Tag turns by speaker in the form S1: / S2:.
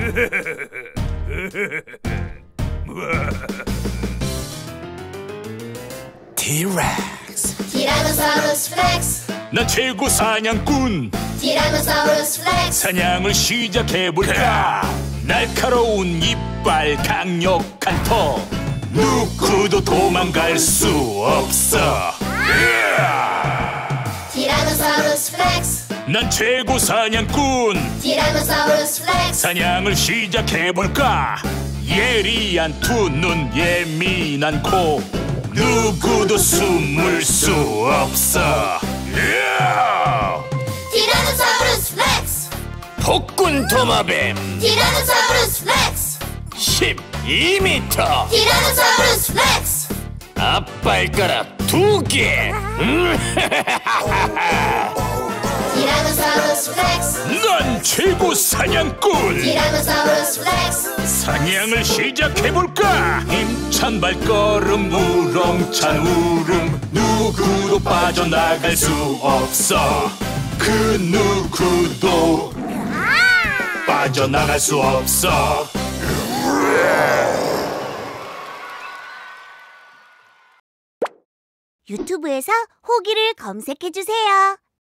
S1: 티렉스.
S2: 티라노사우루스 렉스.
S3: 난 최고 사냥꾼.
S2: 티라노사우루스 렉스.
S3: 사냥을 시작해볼까? 날카로운 이빨, 강력한 턱, 누구도 도망갈 수 없어.
S2: 티라노사우루스 렉스.
S3: 난 최고 사냥꾼.
S2: 티라노사우루스 렉스.
S3: 사냥을 시작해볼까? 예리한 두 눈, 예민한 코, 누구도 숨을 수 없어.
S2: 티라노사우루스 렉스.
S1: 폭군 도마뱀.
S2: 티라노사우루스 렉스.
S1: 12m.
S2: 티라노사우루스 렉스.
S1: 앞발가락 2개.
S2: 티라노사우루스 렉스.
S3: 난 최고 사냥꾼.
S2: 티라노사우루스 렉스.
S3: 사냥을 시작해볼까? 힘찬 발걸음, 우렁찬 울음, 누구도 빠져나갈 수 없어. 그 누구도 빠져나갈 수 없어.
S4: 유튜브에서 호기를 검색해주세요.